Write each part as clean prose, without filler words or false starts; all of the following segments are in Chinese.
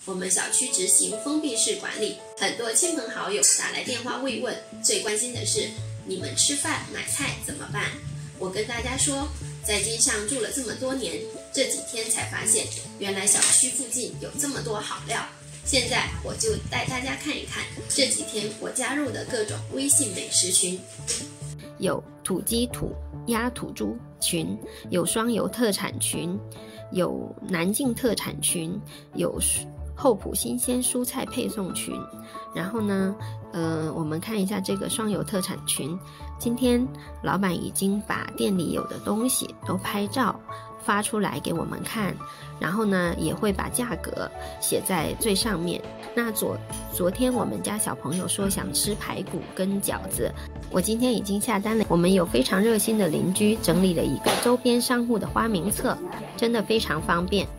我们小区执行封闭式管理，很多亲朋好友打来电话慰问，最关心的是你们吃饭买菜怎么办？我跟大家说，在街上住了这么多年，这几天才发现，原来小区附近有这么多好料。现在我就带大家看一看这几天我加入的各种微信美食群。 有土鸡土鸭土猪群，有双油特产群，有南靖特产群，有厚朴新鲜蔬菜配送群。然后呢，我们看一下这个双油特产群，今天老板已经把店里有的东西都拍照发出来给我们看，然后呢也会把价格写在最上面。那昨天我们家小朋友说想吃排骨跟饺子，我今天已经下单了。我们有非常热心的邻居整理了一个周边商户的花名册，真的非常方便。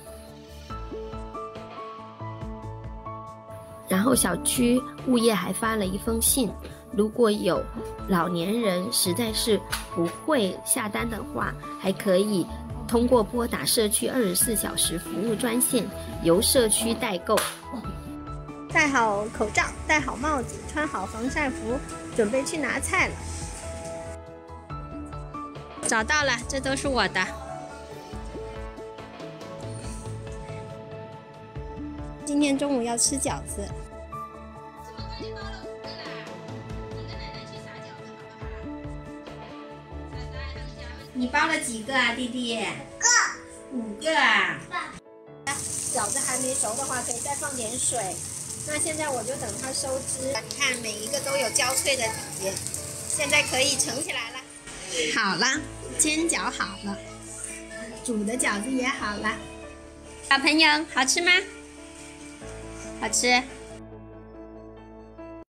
然后小区物业还发了一封信，如果有老年人实在是不会下单的话，还可以通过拨打社区24小时服务专线，由社区代购。 戴好口罩，戴好帽子，穿好防晒服，准备去拿菜了。找到了，这都是我的。今天中午要吃饺子。你包了几个啊，弟弟？5个啊。饺子还没熟的话，可以再放点水。那现在我就等它收汁。你看每一个都有焦脆的底，现在可以盛起来了。好了，煎饺好了，煮的饺子也好了。小朋友，好吃吗？好吃。